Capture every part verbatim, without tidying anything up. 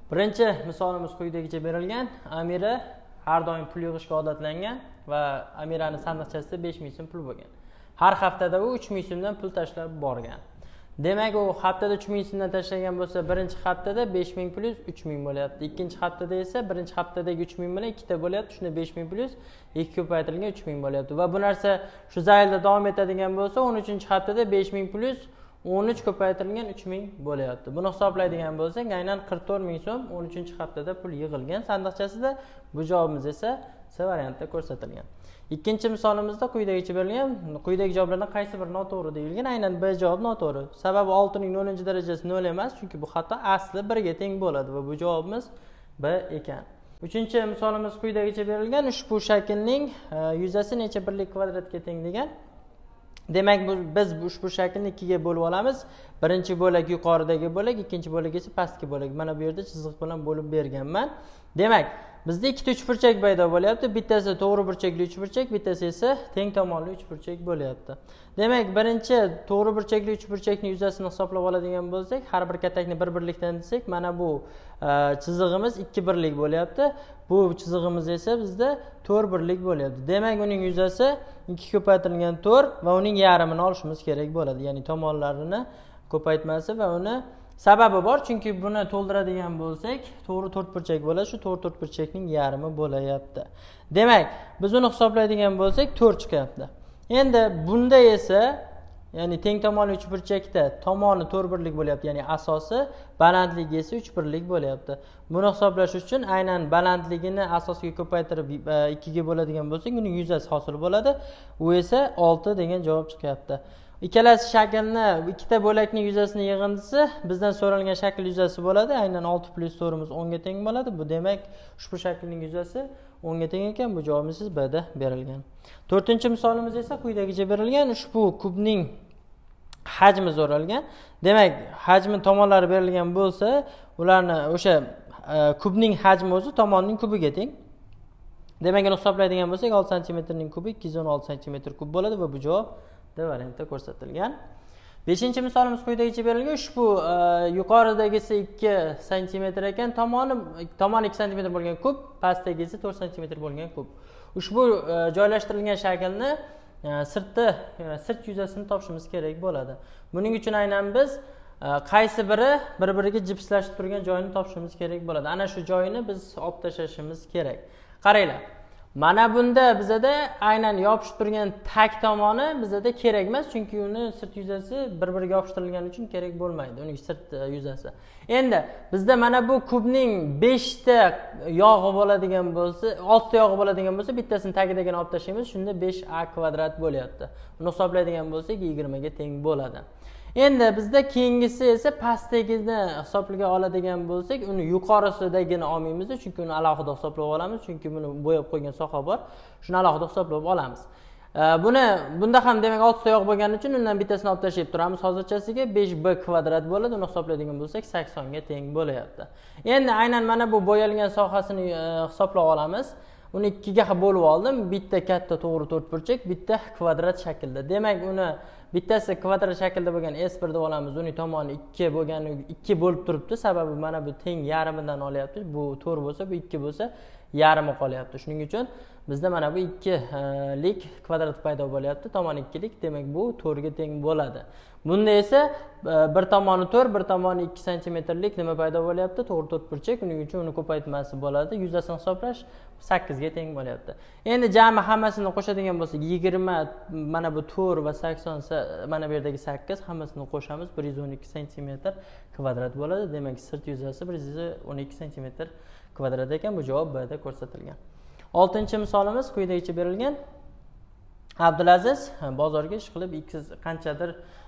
Birinchi misolimiz quyidagicha berilgan. Amira har doim pul yig'ishga odatlangan va Amiraning sandiqchasida besh ming so'm pul bo'lgan. Har haftada u uch ming so'mdan pul tashlab borgan. Demak, u haftada uch ming so'mdan tashlagan bo'lsa, birinchi haftada besh ming plus uch ming bo'lyapti. Ikkinchi haftada esa birinchi haftadagi uch ming bilan ikkita bo'lyapti. Shunda besh ming plus ikki ko'paytirilgan uch ming bo'lyapti. Va bu narsa shu zaylda davom etadigan bo'lsa, o'n uchinchi haftada besh ming plus o'n uch ko'paytirilgan uch ming bo'lyapti. Buni hisoblaydigan bo'lsak, aynan qirq to'rt ming so'm o'n uchinchi haftada pul yig'ilgan sandiqchasida. Bu javobimiz esa C variantida ko'rsatilgan. Ikkinchi misolimizda quyidagicha berilgan. Quyidagi javoblardan qaysi biri noto'g'ri deyilgan? Aynan B javob noto'g'ri. Sababi oltining nollinchi darajasi nol emas, chunki bu xato asli birga teng bo'ladi va bu javobimiz B ekan. Uchinchi misolimiz quyidagicha berilgan. Ushbu shaklning yuzasi necha birlik kvadratga teng degan. Demak, biz ushbu shaklni ikkiga bo'lib olamiz. Birinchi bo'lak yuqoridagi bo'lak, ikkinchi bo'lak esa pastki bo'lak. Mana bu yerda chiziq bilan bo'lib berganman. Demak, bizda ikkita uchburchak paydo bo'lyapti. Bittasi to'g'ri burchakli uchburchak, bittasi esa teng tomonli uchburchak bo'lyapti. Demak, birinchi to'g'ri burchakli uchburchakning yuzasini hisoblab oladigan bo'lsak, har bir katakni bir birlikdan desak, mana bu chizig'imiz ikki birlik bo'lyapti. Bu chizig'imiz esa bizda to'rt birlik bo'lyapti. Demak, uning yuzasi ikki ko'paytirilgan to'rt va uning yarmini olishimiz kerak bo'ladi. Ya'ni tomonlarini ko'paytmasi va uni sababi bor, chunki buni to'ldiradigan bo'lsak, to'g'ri to'rt burchak bo'ladi. Shu to'rt to'rt burchakning yarmi bo'layapti. Demak, biz uni hisoblaydigan bo'lsak, to'rt chiqyapti. Endi bunda esa, ya'ni teng tomonli uchburchakda tomoni to'rt birlik bo'lyapti, ya'ni asosi, balandligi esa uch birlik bo'lyapti. Buni hisoblash uchun aynan balandligini asosiga ko'paytirib ikkiga bo'ladigan bo'lsak, uning yuzasi hosil bo'ladi. U esa olti degan javob chiqyapti. Ikkalasi shaklni, ikkita bo'lakning yuzasining yig'indisi bizdan so'ralgan shakl yuzasi bo'ladi. Aynan olti plus to'rtimiz o'n ga teng bo'ladi. Bu demak, ushbu shaklning yuzasi o'n ga teng ekan. Bu javobimiz B da berilgan. To'rtinchi misolimiz esa quyidagicha berilgan. Ushbu kubning hajmi so'ralgan. Demak, hajmi tomonlari berilgan bo'lsa, ularni o'sha kubning hajmi o'zi tomonning kubiga teng. Demak, uni hisoblaydigan bo'lsak, olti santimetrning kubi ikki yuz o'n olti santimetr kub bo'ladi va bu javob D variantida ko'rsatilgan. beshinchi misolimiz quyidagicha berilgan. Ushbu yuqoridagisi ikki santimetr ekan, tomoni tomoni ikki santimetr bo'lgan kub, pastdagisi to'rt santimetr bo'lgan kub. Ushbu joylashtirilgan shaklni sirti, sirt yuzasini topishimiz kerak bo'ladi. Buning uchun aynan biz qaysi biri bir-biriga jipslashib turgan joyini topishimiz kerak bo'ladi. Ana shu joyini biz olib tashlashimiz kerak. Qaranglar. Mana bunda bizada aynan yopishib turgan tag tomoni bizada kerak emas, chunki uni sirt yuzasi bir-biriga yopishtirilgani uchun kerak bo'lmaydi, uning sirt yuzasi. Endi bizda mana bu kubning besh ta yog'i bo'ladigan bo'lsa, olti ta yog'i bo'ladigan bo'lsa, bittasini tagidagini olib tashlaymiz, shunda besh a kvadrat bo'lyapti. Buni hisoblaydigan bo'lsak, yigirma ga teng bo'ladi. Endi bizda keyingisi esa pastdagini hisobga oladigan bo'lsak, uni yuqorisidagini olmaymiz, chunki uni alohida hisoblab olamiz, chunki buni bo'yab qo'ygan soha bor. Shuni alohida hisoblab olamiz. Buni bunda ham demak olti ta yog' bo'lgani uchun undan bittasini olib tashlab turamiz. Hozirchasiga besh b kvadrat bo'ladi. Uni hisoblaydigan bo'lsak, sakson ga teng bo'layapti. Endi aynan mana bu bo'yalgan sohasini hisoblab olamiz. Uni ikkiga bo'lib oldim. Bitta katta to'g'ri to'rt burchak, bitta kvadrat shaklda. Demak, uni bittasi kvadrat shaklda bo'lgan S bir deb olamiz. Uning tomoni ikki bo'lgani ikki bo'lib turibdi. Sababi mana bu teng yarmidan olyapti. Bu to'rt bo'lsa, bu ikki bo'lsa, yarmi qolyapti. Shuning uchun bizda mana bu ikki lik kvadrat paydo bo'lyapti. Tomoni ikki lik, demak bu to'rt ga teng bo'ladi. Bunda esa bir tomoni to'rt, bir tomoni ikki santimetrlik nima paydo bo'lyapti? To'g'ri to'rt burchak. Uning uchun uni ko'paytmasi bo'ladi. Yuzasini hisoblash sakkiz ga teng bo'lyapti. Endi jami hammasini qo'shadigan bo'lsak, yigirma, mana bu to'rt va sakson, mana bu yerdagi sakkiz, hammasini qo'shamiz, bir yuz o'n ikki santimetr kvadrat bo'ladi. Demak, sirt yuzasi bir yuz o'n ikki santimetr kvadrat ekan. Bu javob B da ko'rsatilgan. oltinchi misolimiz quyidagicha berilgan. Abdulaziz bozorga ish qilib X qanchadir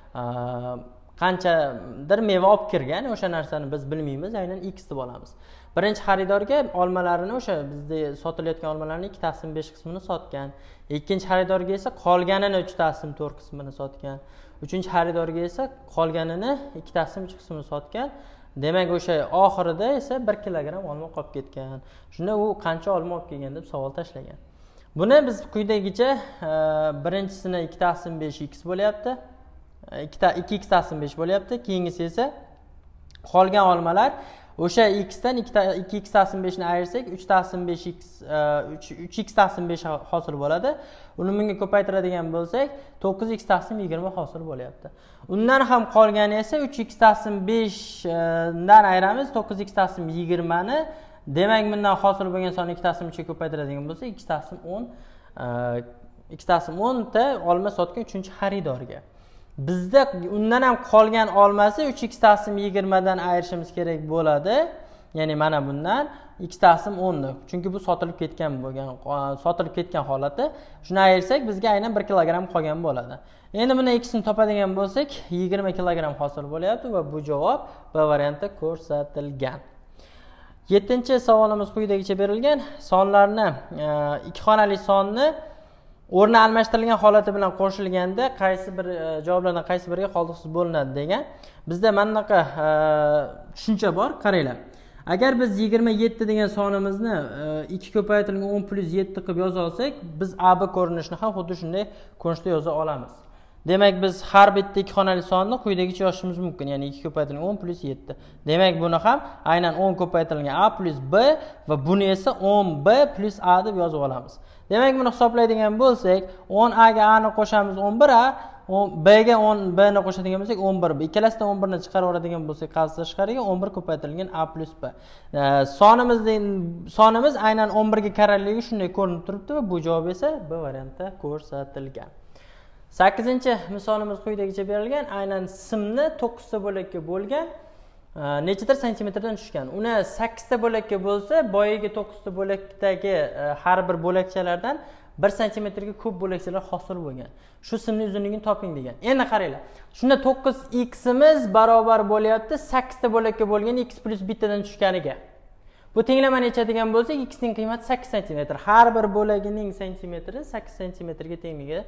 qanchadir meva olib kirgan, o'sha narsani biz bilmaymiz, aynan X deb olamiz. Birinchi xaridorga olmalarini, o'sha bizda sotilayotgan olmalarning ikki taqsim besh qismini sotgan. Ikkinchi xaridorga esa qolganini uch taqsim to'rt qismini sotgan. Uchinchi xaridorga esa qolganini ikki taqsim uch qismini sotgan. Demak, o'sha oxirida esa bir kilogramm olma qolib ketgan. Shunda u qancha olma olib kelgan deb savol tashlagan. Buni biz quyidagicha birinchisini ikki taqsim besh x bo'lyapti. ikki x taqsim besh bo'lyapti. Keyingisi esa qolgan olmalar O'sha x dan ikki x taqsim beshni ayirsak, uch taqsim besh x uch x taqsim besh hosil bo'ladi. Uni bunga ko'paytiradigan bo'lsak, to'qqiz x taqsim yigirma hosil bo'lyapti. Undan ham qolgani esa uch x taqsim besh dan ayiramiz, to'qqiz x taqsim yigirma ni. Demak, bundan hosil bo'lgan sonni ikki taqsim uchga ko'paytiradigan bo'lsak, x taqsim o'n x taqsim o'n ta olma sotgan uchinchi xaridorga. Bizda undan ham qolgan olmasi uch x taqsim yigirma dan ayirishimiz kerak bo'ladi. Ya'ni mana bundan x taqsim o'n ni. Chunki bu sotilib ketgan bo'lgan, sotilib ketgan holati. Shuni ayirsak bizga aynan bir kilogramm qolgan bo'ladi. Endi buni x ni topadigan bo'lsak, yigirma kilogramm hosil bo'lyapti va bu javob B variantida ko'rsatilgan. yettinchi savolimiz quyidagicha berilgan. Sonlarni ikki xonali sonni o'rni almashtirilgan holati bilan qo'shilganda qaysi bir javoblardan qaysi biriga qoldiqsiz bo'linadi degan. Bizda mana bunaqa tushuncha bor, qaranglar. Agar biz yigirma yetti degan sonimizni ikki ko'paytirilgan o'n plus yetti qilib yoza olsak, biz A B ko'rinishini ham xuddi shunday ko'rinishda yoza olamiz. Demak, biz har bitta ikki xonali sonni quyidagicha yozishimiz mumkin. Ya'ni ikki ko'paytirilgan o'n plus yetti. Demak, buni ham aynan o'n ko'paytirilgan A plus B va buni esa o'n B plus A deb yozib olamiz. Demak, buni hisoblaydigan bo'lsak, o'n A ga A ni qo'shamiz o'n bir A, B ga o'n B ni qo'shadigan bo'lsak o'n bir B. Ikkalasidan o'n bir ni chiqarib oladigan bo'lsak, qaysi tashqariga o'n bir ko'paytirilgan A plus B. Sonimiz sonimiz aynan o'n bir ga karaligi shunday ko'rinib turibdi va bu javob esa B variantida ko'rsatilgan. sakkizinchi misolimiz quyidagicha berilgan. Aynan simni to'qqiz ta bo'lakka bo'lgan, nechadir santimetrdan tushgan. Uni sakkiz ta bo'lakka bo'lsa, boyagi to'qqiz ta bo'lakdagi har bir bo'lakchalardan bir santimetrga ko'p bo'lakchalar hosil bo'lgan. Shu simning uzunligini toping degan. Endi qaranglar. Shunda to'qqiz x imiz barobar bo'lyapti sakkiz ta bo'lakka bo'lgan x plus bittadan tushganiga. Bu tenglama necha degan bo'lsak, x ning qiymati sakkiz santimetr. Har bir bo'lagining santimetri sakkiz santimetrga tengligi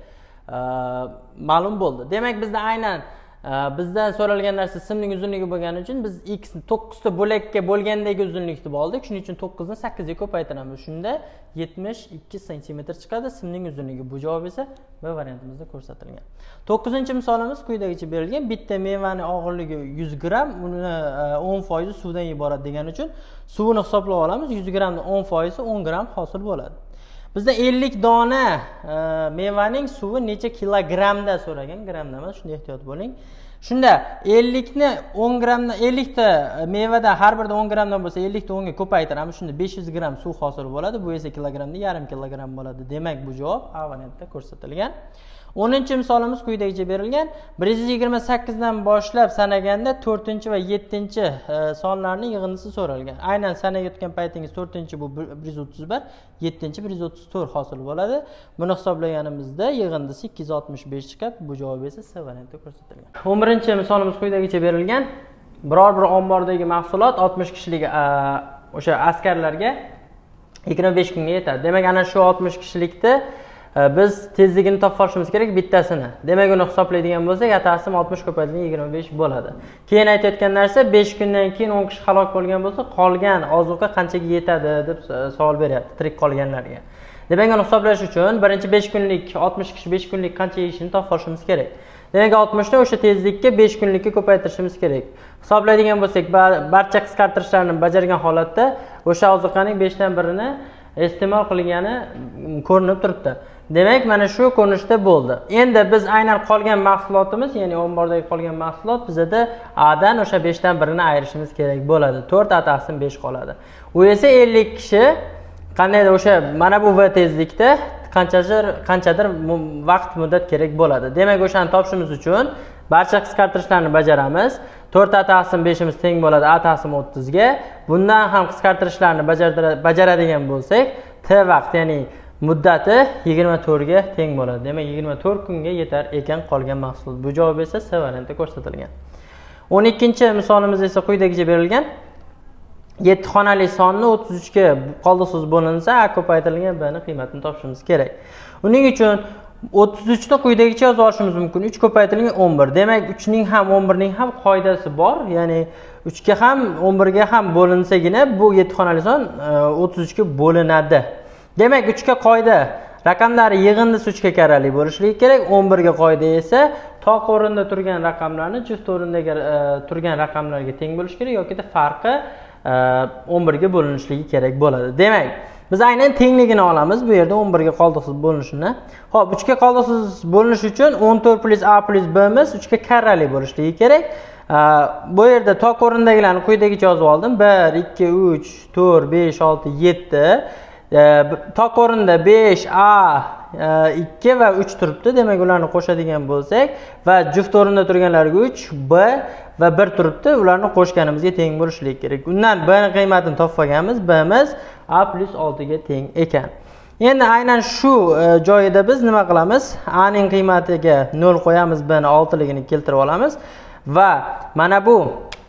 ma'lum bo'ldi. Demak, bizda aynan bizdan so'ralgan narsa simning uzunligi bo'lgani uchun biz x ni to'qqiz ta bo'lakka bo'lgandagi uzunlik deb oldik. Shuning uchun to'qqiz ni sakkiz ga ko'paytiramiz. Shunda yetmish ikki santimetr chiqadi simning uzunligi. Bu javob esa B variantimizda ko'rsatilgan. to'qqizinchi misolimiz quyidagicha berilgan. Bitta mevaning og'irligi yuz gramm, uni o'n foizi suvdan iborat degani uchun suvini hisoblab olamiz. yuz grammning o'n foizi o'n gramm hosil bo'ladi. Bizda ellik dona mevaning suvi necha kilogrammda so'ragan, grammda emas, shunday ehtiyot bo'ling. Shunda ellik ni o'n grammdan ellik ta mevada har birida o'n grammdan bo'lsa, ellik ta o'n ga ko'paytiramiz. Shunda besh yuz gramm suv hosil bo'ladi. Bu esa kilogrammda yarim kilogramm bo'ladi. Demak, bu javob A variantida ko'rsatilgan. o'ninchi misolimiz quyidagicha berilgan. bir yuz yigirma sakkiz dan boshlab sanaganda to'rtinchi va yettinchi sonlarning yig'indisi so'ralgan. Aynan sanayotgan paytingiz to'rtinchi bu bir yuz o'ttiz bir, yettinchi bir yuz o'ttiz to'rt hosil bo'ladi. Buni hisoblaganimizda yig'indisi ikki yuz oltmish besh chiqadi. Bu javob esa C variantida ko'rsatilgan. o'n birinchi misolimiz quyidagicha berilgan. Biror bir ombordagi mahsulot oltmish kishilik o'sha askarlarga yigirma besh kunga yetadi. Demak, ana shu oltmish kishilikda biz tezligini topib olishimiz kerak bittasini. Demak, uni hisoblaydigan bo'lsak, atasi oltmish ko'paytirilgan yigirma besh bo'ladi. Keyin aytayotgan narsa besh kundan keyin o'n kishi halok bo'lgan bo'lsa, qolgan ozuqa qanchaga yetadi deb savol beryapti tirik qolganlarga. Demak, uni hisoblash uchun birinchi besh kunlik oltmish kishi besh kunlik qancha yeyishini topib olishimiz kerak. Demak, oltmish ni o'sha tezlikka besh kunlikka ko'paytirishimiz kerak. Hisoblaydigan bo'lsak, barcha qisqartirishlarni bajargan holatda o'sha ozuqaning besh dan birini iste'mol qilgani ko'rinib turibdi. Demak, mana shu ko'rinishda bo'ldi. Endi biz aynan qolgan mahsulotimiz, ya'ni ombordagi qolgan mahsulot bizda A dan o'sha besh dan birini ayirishimiz kerak bo'ladi. to'rt A taqsim besh qoladi. U esa ellik kishi qandaydir o'sha mana bu v tezlikda qanchadir qanchadir vaqt muddat kerak bo'ladi. Demak, o'shani topishimiz uchun barcha qisqartirishlarni bajaramiz. to'rt A taqsim beshimiz teng bo'ladi A taqsim o'ttiz ga. Bundan ham qisqartirishlarni bajaradigan bo'lsak, t vaqt, ya'ni muddati yigirma to'rt ga teng bo'ladi. Demak, yigirma to'rt kunga yetar ekan qolgan mahsulot. Bu javob esa C variantida ko'rsatilgan. o'n ikkinchi misolimiz esa quyidagicha berilgan. yetti xonali sonni o'ttiz uch ga qoldiqsiz bo'linsa, A ko'paytirilgan B ning qiymatini topishimiz kerak. Uning uchun o'ttiz uch ni quyidagicha yozib olishimiz mumkin. uch ko'paytirilgan o'n bir. Demak, uch ning ham o'n bir ning ham qoidasi bor. Ya'ni uch ga ham o'n bir ga ham bo'linsagina bu yetti xonali son o'ttiz uch ga bo'linadi. Demak, uch ga qoida raqamlari yig'indisi uch ga karali bo'lishligi kerak. o'n bir ga qoida esa toq o'rinda turgan raqamlarni juft o'rindagi turgan raqamlarga teng bo'lish kerak yoki farqi o'n birga bo'linishligi kerak bo'ladi. Demak, biz aynan tengligini olamiz. Bu yerda o'n birga qoldiqsiz bo'linishini. Xo'p, uch ga qoldiqsiz bo'linish uchun o'n to'rt plus a plus bimiz uch ga karrali bo'lishligi kerak. Bu yerda tok o'rindagilarni quyidagicha yozib oldim. bir, ikki, uch, to'rt, besh, olti, yetti. Tok o'rinda besh, a, ikki va uch turibdi. Demak, ularni qo'shadigan bo'lsak va juft o'rinda turganlarga uch, b va bir turibdi. Ularni qo'shganimizga teng bo'lishligi kerak. Undan b ning qiymatini topganmiz. Bimiz a plus olti ga teng ekan. Endi aynan shu joyida biz nima qilamiz? A ning qiymatiga nol qo'yamiz, b ning olti ligini keltirib olamiz va mana bu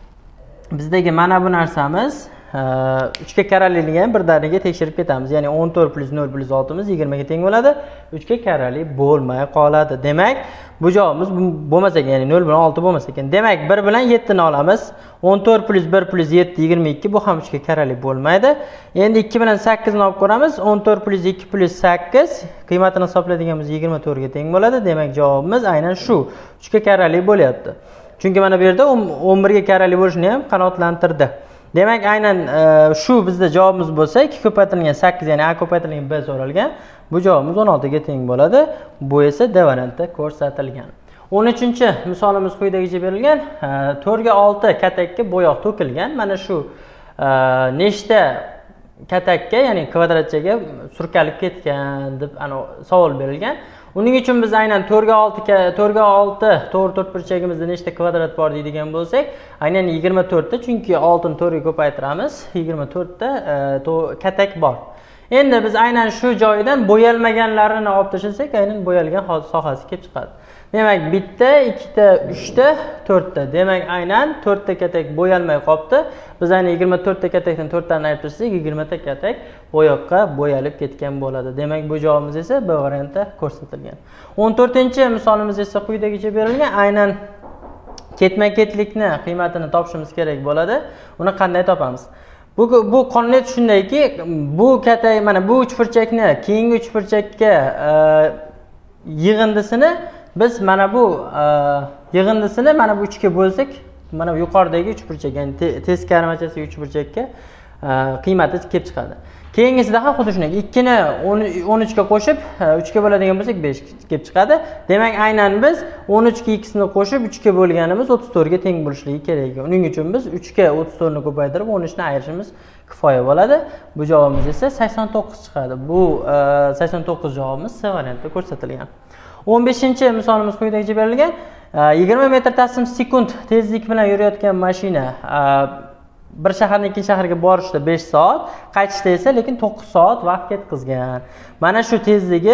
bizdagi mana bu narsamiz uch ga karraliligini ham birdaniga tekshirib ketamiz. Ya'ni o'n to'rt plus nol plus olti miz yigirma ga teng bo'ladi. uch ga karrali bo'lmay qoladi. Demak, bu javobimiz bo'lmas ekan, ya'ni nol bilan olti bo'lmas ekan. Demak, bir bilan yetti ni olamiz. o'n to'rt plus bir plus yetti yigirma ikki, bu ham uch ga karrali bo'lmaydi. Endi ikki bilan sakkiz ni olib ko'ramiz. o'n to'rt plus ikki plus sakkiz qiymatini hisoblaydiganimiz yigirma to'rt ga teng bo'ladi. Demak, javobimiz aynan shu uch ga karrali bo'lyapti. Chunki mana bu yerda o'n bir ga karrali bo'lishini ham qanoatlantirdi. Demak, aynan shu bizda javobimiz bo'lsa, ikki ko'paytirilgan sakkiz, ya'ni a ko'paytirilgan b so'ralgan. Bu javobimiz o'n olti ga teng bo'ladi. Bu esa D variantda ko'rsatilgan. o'n uchinchi misolimiz quyidagicha berilgan. to'rt ga olti katakka bo'yoq to'kilgan. Mana shu nechta katakka, ya'ni kvadratchaga surkalib ketgan deb ana savol berilgan. Uning uchun biz aynan to'rt ga olti to'rt ga olti to'g'ri to'rtburchagimizda nechta kvadrat bor deydigan bo'lsak, aynan yigirma to'rt ta, chunki oltini to'rt ga ko'paytiramiz, yigirma to'rt ta katak bor. Endi biz aynan shu joyidan bo'yalmaganlarini olib tashlasak, aynan bo'yalgan sohasi kelib chiqadi. Demak, bitta, ikkita, uchta, to'rtta. Demak, aynan to'rtta katak bo'yalmay qolibdi. Biz aynan yigirma to'rtta katakdan to'rttani ayirib tashlasak, yigirma ta katak bo'yoqqa bo'yalib ketgan bo'ladi. Demak, bu javobimiz esa B variantda ko'rsatilgan. o'n to'rtinchi misolimiz esa quyidagicha berilgan. Aynan ketma-ketlikni qiymatini topishimiz kerak bo'ladi. Uni qanday topamiz? Bu bu qonuniyat shundayki, bu katak mana bu uchburchakni keyingi uchburchakka yig'indisini biz mana bu yig'indisini mana bu uch ga bo'lsak, mana bu yuqoridagi uchburchak, ya'ni teskaramachasi uchburchakka qiymati kelib chiqadi. Keyingisida ham xuddi shunday. ikki ni o'n uch ga qo'shib uch ga bo'ladigan bo'lsak besh kelib chiqadi. Demak, aynan biz o'n uch ga ikkisini qo'shib uch ga bo'lganimiz o'ttiz to'rt ga teng bo'lishligi kerak. Uning uchun biz uch ga o'ttiz to'rt ni ko'paytirib o'n uch ni ayirishimiz kifoya bo'ladi. Bu javobimiz esa sakson to'qqiz chiqadi. Bu sakson to'qqiz javobimiz C variantida ko'rsatilgan. o'n beshinchi misolimiz quyidagicha berilgan. yigirma metr taqsim sekund tezlik bilan yurayotgan mashina bir shahardan ikkinchi shaharga borishda besh soat, qaytishda esa lekin to'qqiz soat vaqt ketkazgan. Mana shu tezligi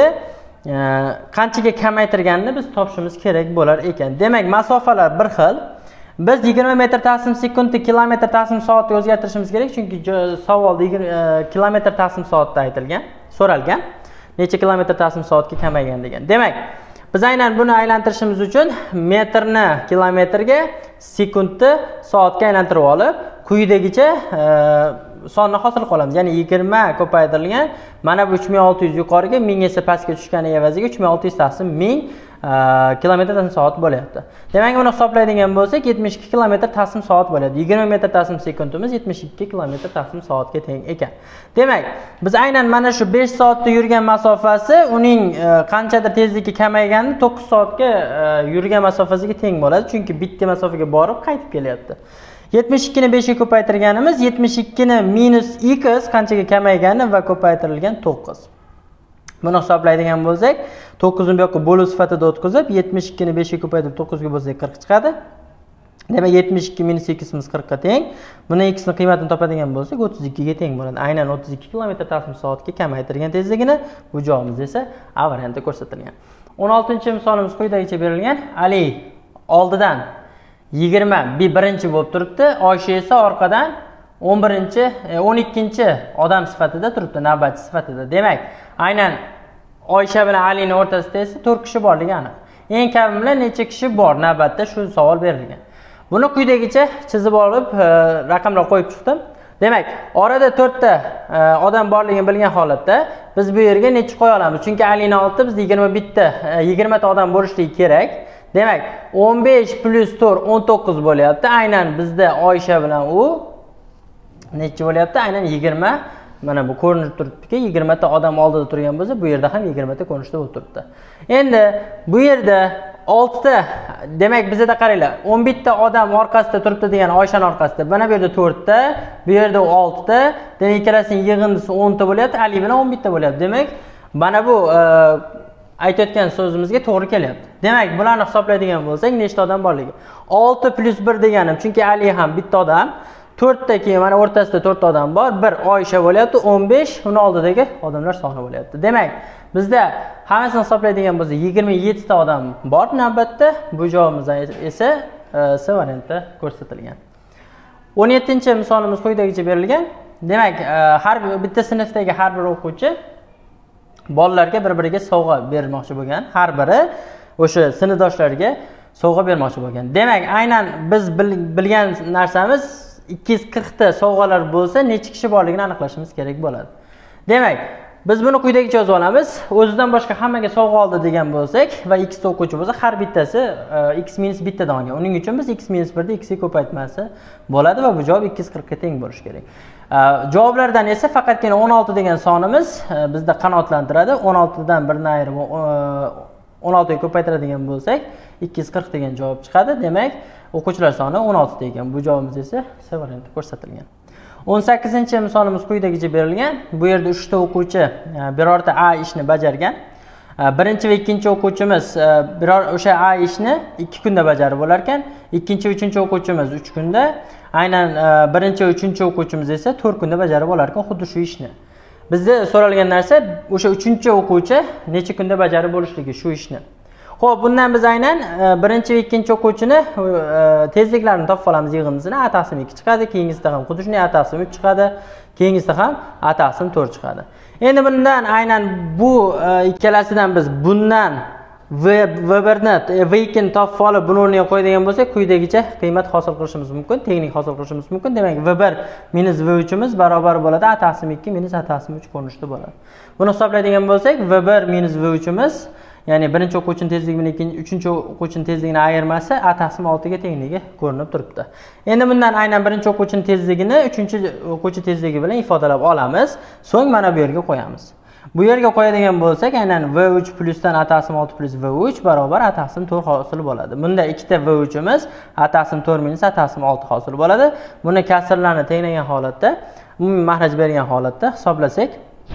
qanchaga kamaytirganini biz topishimiz kerak bo'lar ekan. Demak, masofalar bir xil. Biz yigirma metr taqsim sekundni kilometr taqsim soatga o'zgartirishimiz kerak, chunki savolda kilometr taqsim soatda aytilgan, so'ralgan. Necha kilometr taqsim soatga kamaygan degan. Demak, biz aynan buni aylantirishimiz uchun metrni kilometrga, sekundni soatga aylantirib olib, quyidagicha sonni hosil qilamiz. Ya'ni yigirma ko'paytirilgan mana bu uch ming olti yuz yuqoriga, ming esa pastga tushgani evaziga uch ming olti yuz taqsim ming kilometr taqsim soat bo'lyapti. Demak, buni hisoblaydigan bo'lsak, yetmish ikki kilometr taqsim soat bo'ladi. yigirma metr taqsim sekundimiz yetmish ikki kilometr taqsim soatga teng ekan. Demak, biz aynan mana shu besh soatda yurgan masofasi uning qanchadir tezligi kamayganda to'qqiz soatga yurgan masofasiga teng bo'ladi, chunki bitta masofaga borib qaytib kelyapti. yetmish ikki ni besh ga ko'paytirganimiz yetmish ikki ni minus x qanchaga kamaygani va ko'paytirilgan to'qqiz. Buni hisoblaydigan bo'lsak, to'qqiz ni bu yoqqa bo'luv sifatida o'tkazib, yetmish ikki ni besh ga ko'paytirib to'qqiz ga bo'lsak qirq chiqadi. Demak, yetmish ikki minus x imiz qirq ga teng. Buni x ni qiymatini topadigan bo'lsak, o'ttiz ikki ga teng bo'ladi. Aynan o'ttiz ikki kilometr taqsim soatga kamaytirgan tezligini. Bu javobimiz esa A variantida ko'rsatilgan. o'n oltinchi misolimiz quyidagicha berilgan. Ali oldidan yigirma birinchi bo'lib turibdi, Oysha esa orqadan o'n birinchi, o'n ikkinchi odam sifatida turibdi, navbatchi sifatida. Demak, aynan Oysha bilan Alining o'rtasida esa to'rt kishi borligi aniq. Eng kam bilan necha kishi bor navbatda shu savol berilgan. Buni quyidagicha chizib olib, raqamlar qo'yib chiqdim. Demak, orada to'rtta odam borligini bilgan holatda biz bu yerga necha qo'ya olamiz? Chunki Alining olti bizda yigirma bitta, yigirma ta odam bo'lishligi kerak. Demak, o'n besh plus to'rt o'n to'qqiz bo'lyapti. Aynan bizda Oysha bilan u necha bo'lyapti? Aynan yigirma. Mana bu ko'rinib turibdiki, yigirma ta odam oldida turgan bo'lsa, bu yerda ham yigirma ta ko'rinishda bo'lib turibdi. Endi bu yerda olti ta, demak bizda qaranglar, o'n bitta odam orqasida turibdi degan Oyshan orqasida. Mana bu yerda to'rt ta, bu yerda olti ta, demak ikkalasining yig'indisi o'n ta bo'lyapti, Ali bilan o'n bitta bo'lyapti. Demak, mana bu aytayotgan so'zimizga to'g'ri kelyapti. Demak, bularni hisoblaydigan bo'lsak, nechta odam borligi? olti plus bir deganim, chunki Ali ham bitta odam, to'rt ta keyin mana o'rtasida to'rt ta odam bor, bir Oysha bo'lyapti, o'n besh, uni oldidagi odamlar soni bo'lyapti. Demak, bizda hammasini hisoblaydigan bo'lsak, yigirma yetti ta odam bor navbatda. Bu javobimiz esa C variantida ko'rsatilgan. o'n yettinchi misolimiz quyidagicha berilgan. Demak, har bitta sinfdagi har bir o'quvchi bolalarga bir-biriga sovg'a bermoqchi bo'lgan. Har biri o'sha sinfdoshlariga sovg'a bermoqchi bo'lgan. Demak, aynan biz bilgan narsamiz ikki yuz qirq ta sovg'alar bo'lsa, necha kishi borligini aniqlashimiz kerak bo'ladi. Demak, biz buni quyidagicha yozib olamiz. O'zidan boshqa hammaga sovg'a oldi degan bo'lsak va x ta o'quvchi bo'lsa, har bittasi x minus bittadan olgan. Uning uchun biz x minus bir ni x ga ko'paytmasi bo'ladi va bu javob ikki yuz qirq ga teng bo'lishi kerak. Javoblardan esa faqatgina o'n olti degan sonimiz bizda qanoatlantiradi. o'n olti dan birni ayirib o'n olti ga ko'paytiradigan bo'lsak, ikki yuz qirq degan javob chiqadi. Demak, o'quvchilar soni o'n olti ta ekan. Bu javobimiz esa C varianti ko'rsatilgan. o'n sakkizinchi misolimiz quyidagicha berilgan. Bu yerda uch ta o'quvchi birorta A ishni bajargan. Birinchi va ikkinchi o'quvchimiz biror o'sha A ishni ikki kunda bajarib olar ekan. Ikkinchi va uchinchi o'quvchimiz uch kunda, aynan birinchi va uchinchi o'quvchimiz esa to'rt kunda bajarib olar ekan xuddi shu ishni. Bizda so'ralgan narsa o'sha uchinchi o'quvchi necha kunda bajarib bo'lishligi shu ishni. Xo'p, bundan biz aynan birinchi va ikkinchi o'quvchini tezliklarini topib olamiz yig'indisini. A taqsim ikki chiqadi, keyingisida ham xuddi shunday A taqsim uch chiqadi, keyingisida ham A taqsim to'rt chiqadi. Endi bundan aynan bu ikkalasidan biz bundan V bir ni V ikki ni topib olib, buni o'rniga qo'yadigan bo'lsak, quyidagicha qiymat hosil qilishimiz mumkin, tenglik hosil qilishimiz mumkin. Demak, V bir minus V uch imiz barobar bo'ladi A taqsim ikki minus A taqsim uch ko'rinishda bo'ladi. Buni hisoblaydigan bo'lsak, V bir minus V uch imiz, ya'ni birinchi o'quvchining tezligi bilan ikkinchi, uchinchi o'quvchining tezligini ayirmasi A taqsim olti ga tengligi ko'rinib turibdi. Endi bundan aynan birinchi o'quvchining tezligini uchinchi o'quvchi tezligi bilan ifodalab olamiz. So'ng mana bu yerga qo'yamiz. Bu yerga qo'yadigan bo'lsak, aynan V uch plusdan A taqsim olti plus V uch barobar A taqsim to'rt hosil bo'ladi. Bunda ikkita V uch imiz A taqsim to'rt minus A taqsim olti hosil bo'ladi. Buni kasrlarni tenglagan holatda, umumiy mahraj bergan holatda hisoblasak,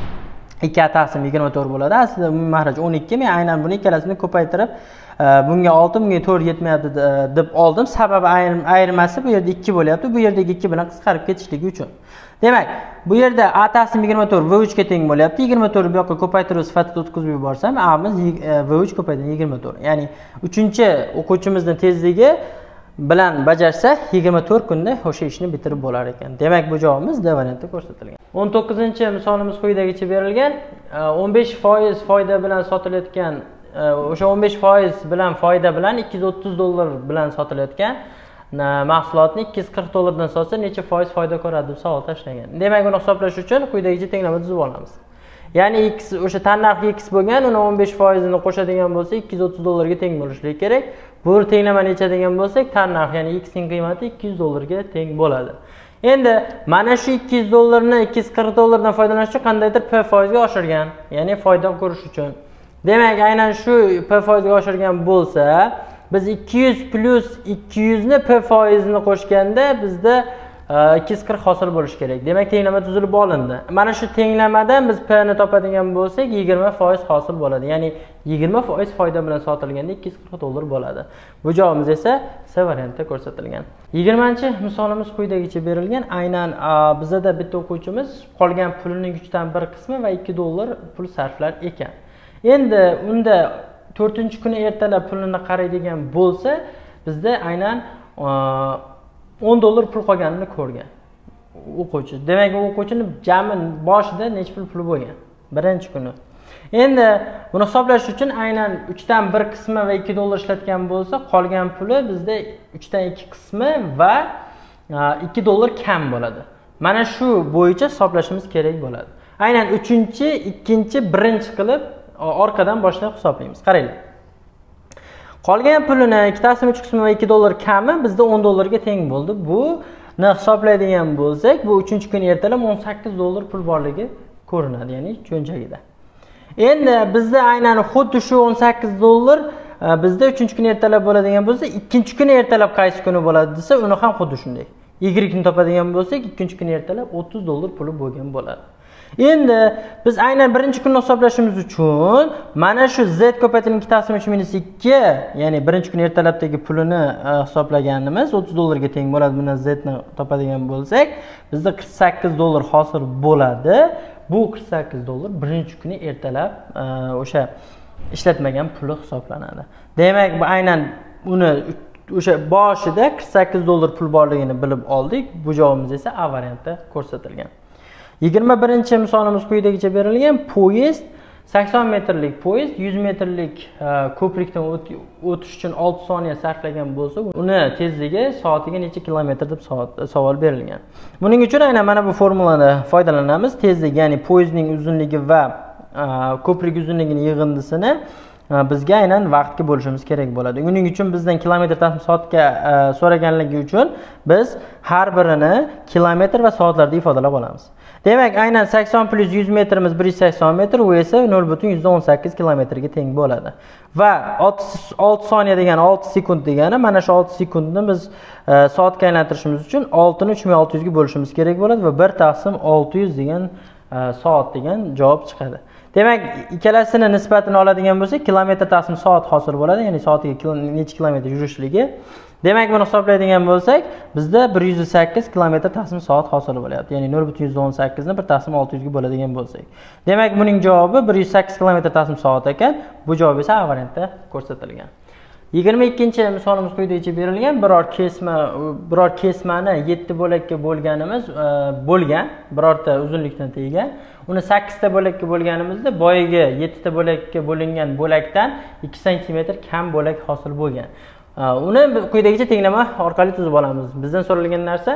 ikki A taqsim yigirma to'rt bo'ladi. Aslida umumiy mahraj o'n ikki. Men aynan buni ikkalasini ko'paytirib, bunga olti, bunga to'rt yetmayapti deb oldim. Sababi ayirmasi bu yerda ikki bo'lyapti. Bu yerdagi ikki bilan qisqarib ketishligi uchun. Demak, bu yerda A taqsim yigirma to'rt V uch ga teng bo'lyapti. yigirma to'rt bu yoqqa ko'paytiruv sifatida o'tkazib yuborsam, A miz V uch ko'paydi yigirma to'rt. Ya'ni uchinchi o'quvchimizning tezligi bilan bajarsa yigirma to'rt kunda o'sha ishni bitirib bo'lar ekan. Demak, bu javobimiz D variantida ko'rsatilgan. o'n to'qqizinchi misolimiz quyidagicha berilgan. o'n besh foiz foyda bilan sotilayotgan, o'sha o'n besh foiz bilan foyda bilan ikki yuz o'ttiz dollar bilan sotilayotgan mahsulotni ikki yuz qirq dollardan sotsa necha foiz foyda ko'radi deb savol tashlagan. Demak, uni hisoblash uchun quyidagicha tenglama tuzib olamiz. Ya'ni x o'sha tannarxi x bo'lgan, uni o'n besh foiz ni qo'shadigan bo'lsa ikki yuz o'ttiz dollarga teng bo'lishi kerak. Bu tenglama necha degan bo'lsak, tannarx, ya'ni x ning qiymati ikki yuz dollarga teng bo'ladi. Endi mana shu ikki yuz dollarni ikki yuz qirq dollardan foydalanish uchun qandaydir P foizga oshirgan, ya'ni foyda ko'rish uchun. Demak, aynan shu P foizga oshirgan bo'lsa, biz ikki yuz plus ikki yuz ni P foizini qo'shganda bizda ikki yuz qirq hosil bo'lishi kerak. Demak, tenglama tuzilib olindi. Mana shu tenglamadan biz P ni topadigan bo'lsak, yigirma foiz hosil bo'ladi. Ya'ni yigirma foiz foyda bilan sotilganda ikki yuz qirq dollar bo'ladi. Bu javobimiz esa C variantida ko'rsatilgan. yigirmanchi misolimiz quyidagicha berilgan. Aynan bizda bitta o'quvchimiz qolgan pulining uchdan bir qismi va ikki dollar pul sarflar ekan. Endi unda to'rtinchi kuni ertalab pulini qaraydigan bo'lsa, bizda aynan o'n dollar pul qolganini ko'rgan o'quvchi. Demak, u o'quvchining jami boshida necha pul puli bo'lgan birinchi kuni. Endi buni hisoblash uchun aynan uchdan bir qismi va ikki dollar ishlatgan bo'lsa, qolgan puli bizda uchdan ikki qismi va ikki dollar kam bo'ladi. Mana shu bo'yicha hisoblashimiz kerak bo'ladi. Aynan uchinchi, ikkinchi, birinchi qilib orqadan boshlab hisoblaymiz. Qaranglar. Qolgan pulini ikki taqsim uch qismi va ikki dollar kami bizda o'n dollarga teng bo'ldi. Bu hisoblaydigan bo'lsak, bu uchinchi kun ertalab o'n sakkiz dollar pul borligi ko'rinadi, ya'ni cho'nchagida. Endi bizda aynan xuddi shu o'n sakkiz dollar bizda uchinchi kun ertalab bo'ladigan bo'lsa, ikkinchi kun ertalab qaysi kuni bo'ladi desa, uni ham xuddi shunday. Y ni topadigan bo'lsak, ikkinchi kun ertalab o'ttiz dollar puli bo'lgan bo'ladi. Endi biz aynan birinchi kunni hisoblashimiz uchun mana shu z ko'paytirilgan ikki taqsim uch minus ikki, ya'ni birinchi kun ertalabdagi pulini hisoblaganimiz o'ttiz dollarga teng bo'ladi. Buni z ni topadigan bo'lsak, bizda qirq sakkiz dollar hosil bo'ladi. Bu qirq sakkiz dollar birinchi kuni ertalab o'sha ishlatmagan puli hisoblanadi. Demak, bu aynan uni o'sha boshida qirq sakkiz dollar pul borligini bilib oldik. Bu javobimiz esa A variantda ko'rsatilgan. yigirma birinchi misolimiz quyidagicha berilgan. Poyezd sakson metrlik poyezd yuz metrlik ko'prikdan o'tish uchun olti soniya sarflagan bo'lsa, uni tezligi soatiga necha kilometr deb savol berilgan. Buning uchun aynan mana bu formulani foydalanamiz. Tezlik, ya'ni poyezdning uzunligi va ko'prik uzunligining yig'indisini bizga aynan vaqtga bo'lishimiz kerak bo'ladi. Buning uchun bizdan kilometr taqsim soatga so'raganligi uchun biz har birini kilometr va soatlarda ifodalab olamiz. Demak, aynan sakson plus yuz metrimiz bir yuz sakson metr, u esa nol butun yuz o'n sakkiz kilometrga teng bo'ladi. Va olti soniya degani olti sekund degani, mana shu olti sekundni biz soatga aylantirishimiz uchun olti ni uch ming olti yuz ga bo'lishimiz kerak bo'ladi va bir taqsim olti yuz degan soat degan javob chiqadi. Demak, ikkalasini nisbatini oladigan bo'lsak, kilometr taqsim soat hosil bo'ladi, ya'ni soatiga necha kilometr yurishligi. Demak, buni hisoblaydigan bo'lsak, bizda bir yuz sakkiz kilometr taqsim soat hosil bo'lyapti. Ya'ni nol butun yuz o'n sakkiz ni bir taqsim olti yuz ga bo'ladigan bo'lsak. Demak, buning javobi bir yuz sakkiz kilometr taqsim soat ekan. Bu javob esa A variantda ko'rsatilgan. yigirma ikkinchi misolimiz quyidagicha berilgan. Biror kesma biror kesmani yetti bo'lakka bo'lganimiz bo'lgan, birorta uzunlikdan tegan. Uni sakkiz ta bo'lakka bo'lganimizda boyiga yetti ta bo'lakka bo'lingan bo'lakdan ikki santimetr kam bo'lak hosil bo'lgan. Uni quyidagicha tenglama orqali tuzib olamiz. Bizdan so'ralgan narsa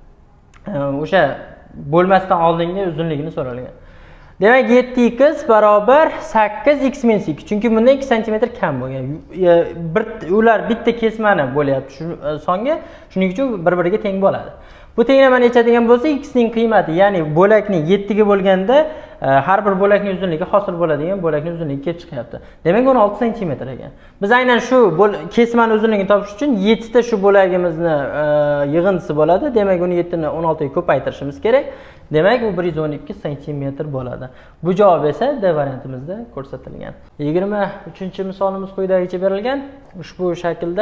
o'sha bo'lmasdan oldingi uzunligini so'ralgan. Demak, yetti x barobar sakkiz x minus ikki. Chunki bunda ikki santimetr kam bo'lgan. Bir ular bitta kesmani bo'lyapti shu songa, shuning uchun bir-biriga teng bo'ladi. Bu tenglama necha degan bo'lsa, x ning qiymati, ya'ni bo'lakning yetti ga bo'lganda har bir bo'lakning uzunligi hosil bo'ladigan bo'lakning uzunligi kelib chiqyapti. Demak, o'n olti santimetr ekan. Biz aynan shu kesmani uzunligini topish uchun yetti ta shu bo'lagimizni yig'indisi bo'ladi. Demak, uni yetti ni o'n olti ga ko'paytirishimiz kerak. Demak, bu bir yuz o'n ikki santimetr bo'ladi. Bu javob esa D variantimizda ko'rsatilgan. yigirma uchinchi misolimiz quyidagicha berilgan. Ushbu shaklda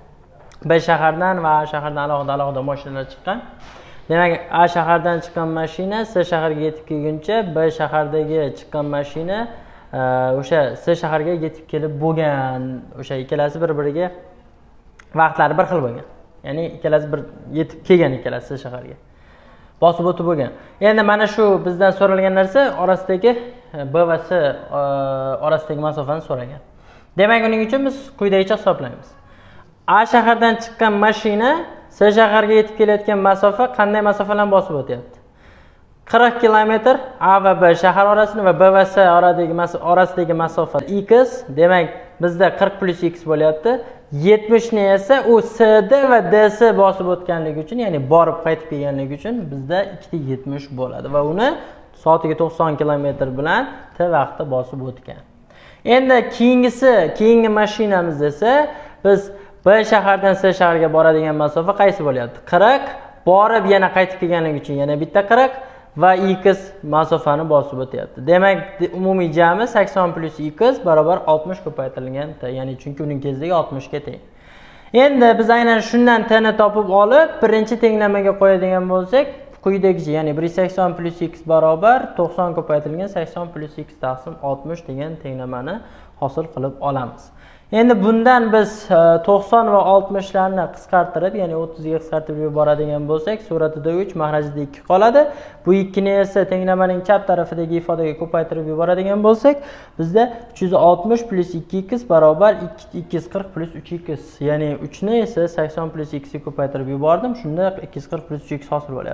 B shahardan va A shahardan alohida-alohida mashinalar chiqqan. Demak, A shahardan chiqqan mashina C shaharga yetib kelguncha B shahardagi chiqqan mashina o'sha C shaharga yetib kelib bo'lgan. O'sha ikkalasi bir-biriga vaqtlari bir xil bo'lgan. Ya'ni ikkalasi bir yetib kelgan ikkalasi C shaharga. Bosib o'tib bo'lgan. Endi mana shu bizdan so'ralgan narsa orasidagi B va C orasidagi masofani so'ragan. Demak, uning uchun biz quyidagicha hisoblaymiz. A shahardan chiqqan mashina C shaharga yetib kelayotgan masofa qanday masofadan bosib o'tyapti? qirq kilometr A va B shahar orasini va B va C orasidagi masofa x. Demak, bizda qirq plus x bo'lyapti. yetmish ni esa u C D va D C bosib o'tganligi uchun, ya'ni borib qaytib kelganligi uchun bizda ikki ta yetmish bo'ladi va uni soatiga to'qson kilometr bilan T vaqtda bosib o'tgan. Endi keyingisi, keyingi mashinamiz esa biz B shahardan C shaharga boradigan masofa qaysi bo'lyapti? qirq, borib yana qaytib kelganligi uchun yana bitta qirq va x masofani bosib o'tyapti. Demak, umumiy jami sakson plus x barobar oltmish ko'paytirilgan T, ya'ni chunki uning tezligi oltmish ga teng. Endi biz aynan shundan T ni topib olib, birinchi tenglamaga qo'yadigan bo'lsak, quyidagicha, ya'ni bir yuz sakson plus x barobar to'qson ko'paytirilgan sakson plus x taqsim oltmish degan tenglamani hosil qilib olamiz. Endi bundan biz to'qson va oltmish larni qisqartirib, ya'ni o'ttiz ga qisqartirib yuboradigan bo'lsak, suratida uch, mahrajida ikki qoladi. Bu ikki ni esa tenglamaning chap tarafidagi ifodaga ko'paytirib yuboradigan bo'lsak, bizda uch yuz oltmish plus ikki x barobar ikki yuz qirq plus uch x, ya'ni uch ni esa sakson plus x ga ko'paytirib yubordim. Shunda ikki yuz qirq plus uch x hosil bo'lyapti.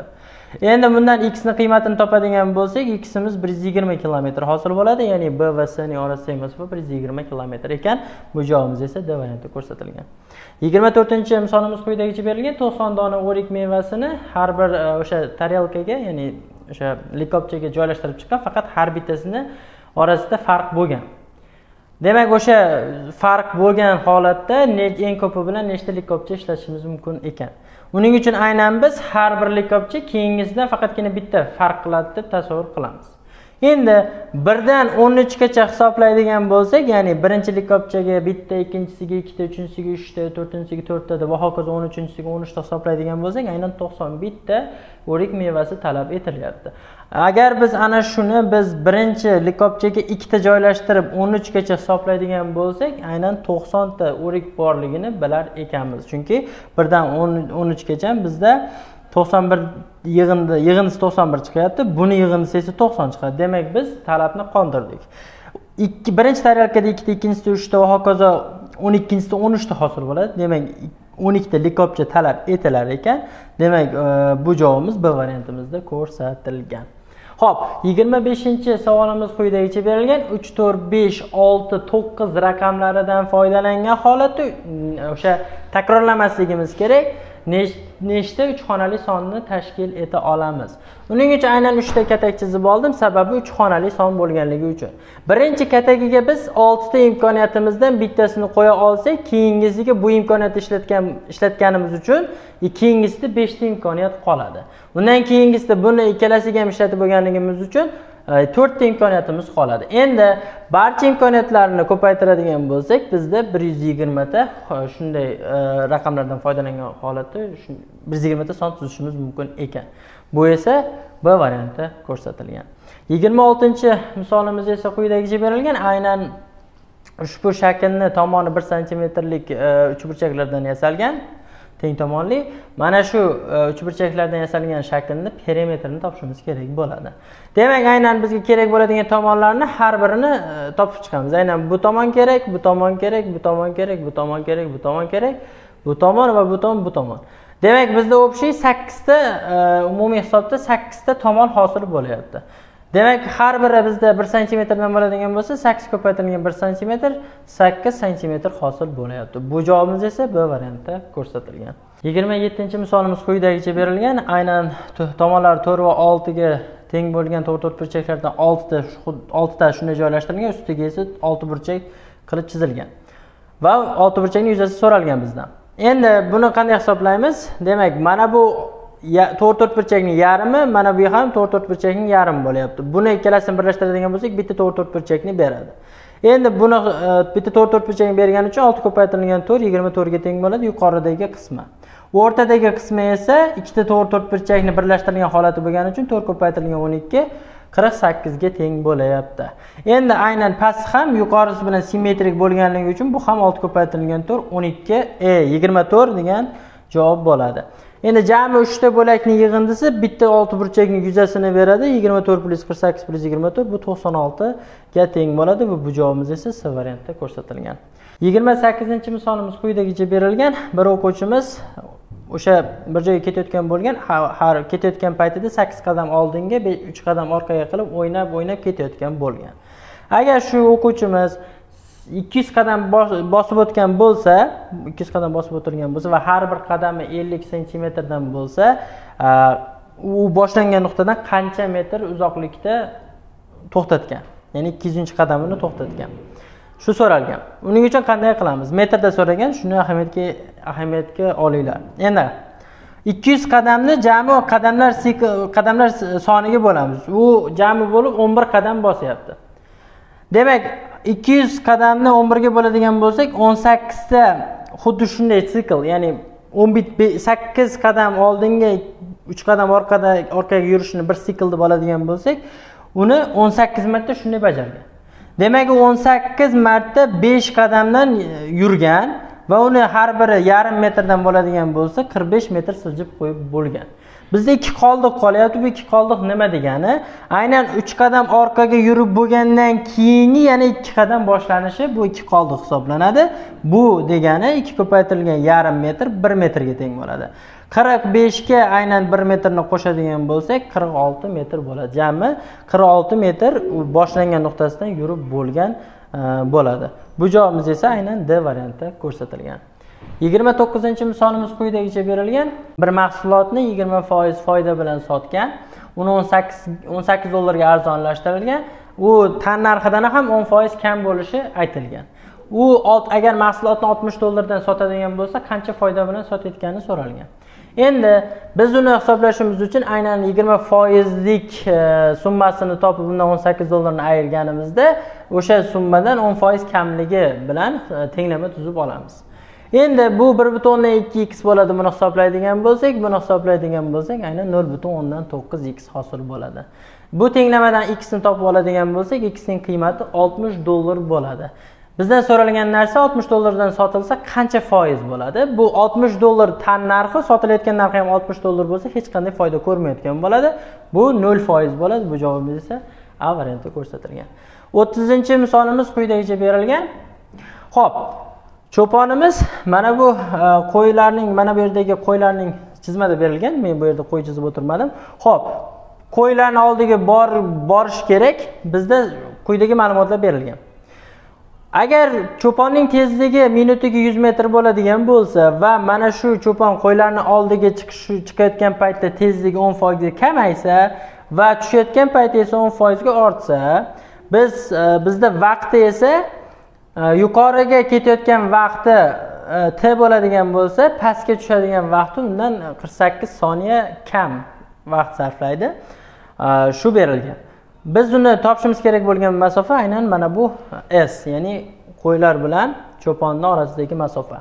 Endi bundan x ni qiymatini topadigan bo'lsak, ximiz bir yuz yigirma kilometr hosil bo'ladi. Ya'ni b va c ning orasidagi masofa bir yuz yigirma kilometr ekan. Bu javobimiz esa D varianti ko'rsatilgan. yigirma to'rtinchi misolimiz quyidagicha berilgan. to'qson dona o'rik mevasini har bir o'sha tarelkaga, ya'ni o'sha likopchaga joylashtirib chiqqan, faqat har bittasini orasida farq bo'lgan. Demak, o'sha farq bo'lgan holatda eng ko'pi bilan nechta likopcha ishlatishimiz mumkin ekan. Uning uchun aynan biz har bir likopcha keyingisidan faqatgina bitta farq qiladi deb tasavvur qilamiz. Endi birdan o'n uch gacha hisoblaydigan bo'lsak, ya'ni birinchi likopchaga bitta, ikkinchisiga ikkita, uchinchisiga uchta, to'rtinchisiga to'rtta deb va hokazo o'n uchinchisiga o'n uchta hisoblaydigan bo'lsak, aynan to'qson bitta o'rik mevasi talab etilyapti. Agar biz ana shuni biz birinchi likopchaga ikkita joylashtirib o'n uch gacha hisoblaydigan bo'lsak, aynan to'qson ta o'rik borligini bilar ekanmiz. Chunki birdan o'n uch gacha bizda to'qson bir yig'indi, yig'indisi to'qson bir chiqyapti. Buni yig'indisi esa to'qson chiqadi. Demak, biz talabni qondirdik. ikki birinchi tarelkada ikkita, ikkinchisida uchta va hokazo o'n ikkinchisida o'n uchta hosil bo'ladi. Demak, o'n ikkita likopcha talab etilar ekan. Demak, bu javobimiz B variantimizda ko'rsatilgan. Xo'p, yigirma beshinchi savolimiz quyidagicha berilgan. uch, to'rt, besh, olti, to'qqiz raqamlaridan foydalangan holatda o'sha takrorlamasligimiz kerak. Nechta uch xonali sonni tashkil eta olamiz? Uning uchun aynan uchta katak chizib oldim, sababi uch xonali son bo'lganligi uchun. Birinchi katagiga biz olti ta imkoniyatimizdan bittasini qo'ya olsak, keyingisiga bu imkoniyatni ishlatgan ishlatganimiz uchun keyingisida besh ta imkoniyat qoladi. Undan keyingisida buni ikkalasiga ham ishlatib bo'lganligimiz uchun to'rt ta imkoniyatimiz qoladi. Endi barcha imkoniyatlarni ko'paytiradigan bo'lsak, bizda bir yuz yigirma ta shunday raqamlardan foydalangan holatda bir yuz yigirma ta son tuzishimiz mumkin ekan. Bu esa B varianti ko'rsatilgan. yigirma oltinchi misolimiz esa quyidagicha berilgan. Aynan ushbu shaklni tomoni bir santimetrlik uchburchaklardan yasalgan, teng tomonli. Mana shu uchburchaklardan yasalgan shaklni perimetrini topishimiz kerak bo'ladi. Demak, aynan bizga kerak bo'ladigan tomonlarni har birini topib chiqamiz. Aynan bu tomon kerak, bu tomon kerak, bu tomon kerak, bu tomon kerak, bu tomon kerak, bu tomon va bu tomon, bu tomon. Demak, bizda o'pshiy sakkiz ta umumiy hisobda sakkiz ta tomon hosil bo'lyapti. Demak, har biri bizda bir santimetrdan bo'ladigan bo'lsa, sakkiz ko'paytirilgan bir santimetr, sakkiz santimetr hosil bo'lyapti. Bu javobimiz esa B variantida ko'rsatilgan. yigirma yettinchi misolimiz quyidagicha berilgan. Aynan tomonlari to'rt va olti ga teng bo'lgan to'rt to'rt burchaklardan olti ta olti ta shunday joylashtirilgan, ustiga esa olti burchak qilib chizilgan. Va olti burchakning yuzasi so'ralgan bizdan. Endi buni qanday hisoblaymiz? Demak, mana bu to'rt to'rt burchakning yarmi, mana bu ham to'rt to'rt burchakning yarmi bo'lyapti. Buni ikkalasini birlashtiradigan bo'lsak, bitta to'rt to'rt burchakni beradi. Endi buni bitta to'rt to'rt burchakni bergani uchun olti ko'paytirilgan to'rt yigirma to'rt ga teng bo'ladi, yuqoridagi qismi. O'rtadagi qismi esa ikkita to'rt to'rt burchakni birlashtirilgan holati bo'lgani uchun to'rt ko'paytirilgan o'n ikki qirq sakkiz ga teng bo'layapti. Endi aynan past ham yuqorisi bilan simmetrik bo'lganligi uchun bu ham olti ko'paytirilgan to'rt o'n ikki e yigirma to'rt degan javob bo'ladi. Endi jami uchta bo'lakning yig'indisi bitta olti burchakning yuzasini beradi. yigirma to'rt plus qirq sakkiz plus yigirma to'rt bu to'qson olti ga teng bo'ladi va bu javobimiz esa C variantida ko'rsatilgan. yigirma sakkizinchi misolimiz quyidagicha berilgan. Bir o'quvchimiz o'sha bir joyga ketayotgan bo'lgan, har ketayotgan paytida sakkiz qadam oldinga, uch qadam orqaga qilib o'ynab, o'ynab ketayotgan bo'lgan. Agar shu o'quvchimiz ikki yuz qadam bosib o'tgan bo'lsa, ikki yuz qadam bosib o'tirgan bo'lsa va har bir qadami ellik santimetrdan bo'lsa, u boshlangan nuqtadan qancha metr uzoqlikda to'xtatgan? Ya'ni ikki yuzinchi qadamini to'xtatgan. Shu so'ralgan. Uning uchun qanday qilamiz? Metrda so'ragan, shuni ahamiyatga ahamiyatga olinglar. Endi ikki yuz qadamni jami qadamlar qadamlar soniga bo'lamiz. U jami bo'lib o'n bir qadam bosyapti. Demak, ikki yuz qadamni o'n bir ga bo'ladigan bo'lsak, o'n sakkiz ta xuddi shunday sikl, ya'ni o'n sakkiz qadam oldinga, uch qadam orqada orqaga yurishni bir sikl deb oladigan bo'lsak, uni o'n sakkiz marta shunday bajargan. Demak, o'n sakkiz marta besh qadamdan yurgan va uni har biri yarim metrdan bo'ladigan bo'lsa, qirq besh metr siljib qo'yib bo'lgan. Bizda ikki qoldiq qolyapti. Bu ikki qoldiq nima degani? Aynan uch qadam orqaga yurib bo'lgandan keyingi yana ikki qadam boshlanishi bu ikki qoldiq hisoblanadi. Bu degani ikki ko'paytirilgan yarim metr bir metrga teng bo'ladi. qirq besh ga aynan bir metrni qo'shadigan bo'lsak, qirq olti metr bo'ladi. Jami qirq olti metr boshlangan nuqtasidan yurib bo'lgan bo'ladi. Bu javobimiz esa aynan D variantida ko'rsatilgan. yigirma to'qqizinchi misolimiz quyidagicha berilgan. Bir mahsulotni yigirma foiz foyda bilan sotgan, uni o'n sakkiz dollarga arzonlashtirilgan. U tan narxidan ham o'n foiz kam bo'lishi aytilgan. U agar mahsulotni oltmish dollardan sotadigan bo'lsa, qancha foyda bilan sotayotgani so'ralgan. Endi biz uni hisoblashimiz uchun aynan yigirma foizlik summasini topib bundan o'n sakkiz dollarni ayirganimizda o'sha summadan o'n foiz kamligi bilan tenglama tuzib olamiz. Endi bu bir butun o'ndan ikki x bo'ladi. Buni hisoblaydigan bo'lsak, buni hisoblaydigan bo'lsak, aynan nol butun o'ndan to'qqiz x hosil bo'ladi. Bu tenglamadan x ni topib oladigan bo'lsak, x ning qiymati oltmish dollar bo'ladi. Bizdan so'ralgan narsa oltmish dollardan sotilsa qancha foiz bo'ladi? Bu oltmish dollar tan narxi, sotilayotgan narxi ham oltmish dollar bo'lsa, hech qanday foyda ko'rmayotgan bo'ladi. Bu nol foiz bo'ladi. Bu javobimiz esa A variantida ko'rsatilgan. o'ttizinchi misolimiz quyidagicha berilgan. Xo'p, cho'ponimiz mana bu qo'ylarning, mana bu yerdagi qo'ylarning chizmada berilgan. Men bu yerda qo'y chizib o'tirmadim. Xo'p, qo'ylarning oldiga bor borish kerak. Bizda quyidagi ma'lumotlar berilgan. Agar cho'ponning tezligi minutiga yuz metr bo'ladigan bo'lsa va mana shu cho'pon qo'ylarni oldiga chiqish chiqayotgan paytda tezligi o'n foiz ga kamaysa va tushayotgan paytda esa o'n foiz ga ortsa, biz bizda vaqti esa yuqoriga ketayotgan vaqti t bo'ladigan bo'lsa, pastga tushadigan vaqti undan qirq sakkiz soniya kam vaqt sarflaydi. Shu berilgan. Biz uni topishimiz kerak bo'lgan masofa aynan mana bu S, ya'ni qo'ylar bilan cho'ponni orasidagi masofa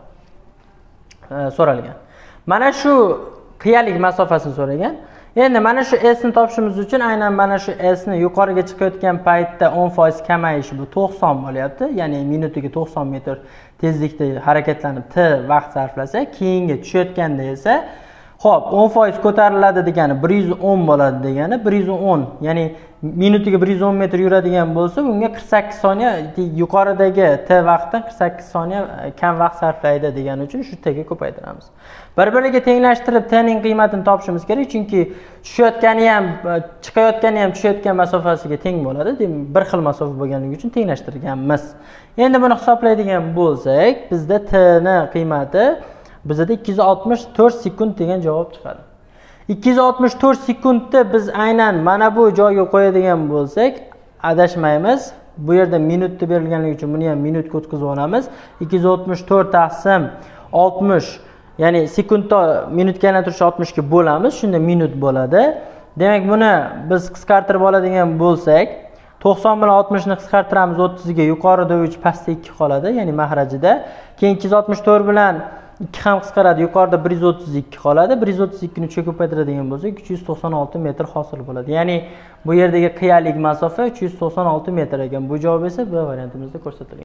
so'ralgan. Mana shu qiyalik masofasini so'ragan. Endi mana shu S ni topishimiz uchun aynan mana shu S ni yuqoriga chiqayotgan paytda o'n foiz kamayishi bu to'qson bo'lyapti. Ya'ni minutiga to'qson metr tezlikda harakatlanib t vaqt sarflasa, keyingi tushayotganda esa xo'p, o'n foiz ko'tariladi degani bir yuz o'n bo'ladi degani bir yuz o'n, ya'ni minutiga bir yuz o'n metr yuradigan bo'lsa, bunga qirq sakkiz soniya yuqoridagi t vaqtdan qirq sakkiz soniya kam vaqt sarflaydi degani uchun shu t ga ko'paytiramiz. Bir-biriga tenglashtirib t ning qiymatini topishimiz kerak, chunki tushayotgani ham, chiqayotgani ham tushayotgan masofasiga teng bo'ladi. Demak, bir xil masofa bo'lganligi uchun tenglashtirganmiz. Endi buni hisoblaydigan bo'lsak, bizda t ning qiymati bizda ikki yuz oltmish to'rt sekund degan javob chiqadi. ikki yuz oltmish to'rt sekundni biz aynan mana bu joyga qo'yadigan bo'lsak, adashmaymiz. Bu yerda minutda berilganligi uchun buni ham minutga o'tkazib olamiz. ikki yuz oltmish to'rt taqsim oltmish, ya'ni sekundda minutga aylantirishni oltmish ga bo'lamiz, shunda minut bo'ladi. Demak, buni biz qisqartirib oladigan bo'lsak, to'qson bilan oltmish ni qisqartiramiz o'ttiz ga, yuqorida uch, pastda ikki qoladi, ya'ni mahrajida. Keyin ikki yuz oltmish to'rt bilan ikki ham qisqaradi, yuqorida bir yuz o'ttiz ikki qoladi. bir yuz o'ttiz ikki ni uch ga ko'paytiradigan bo'lsak, uch yuz to'qson olti metr hosil bo'ladi. Ya'ni bu yerdagi qiyalik masofa uch yuz to'qson olti metr ekan. Bu javob esa B variantimizda ko'rsatilgan.